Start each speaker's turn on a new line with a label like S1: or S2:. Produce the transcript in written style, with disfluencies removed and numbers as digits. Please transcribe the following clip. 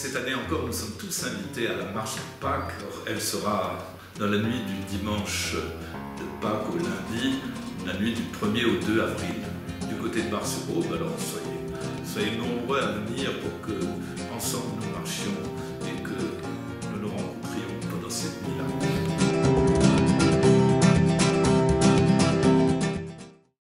S1: cette année encore, nous sommes tous invités à la marche de Pâques. Elle sera dans la nuit du dimanche de Pâques au lundi, la nuit du 1er au 2 avril, du côté de Bar-sur-Aube. Alors soyez nombreux à venir pour que, ensemble, nous marchions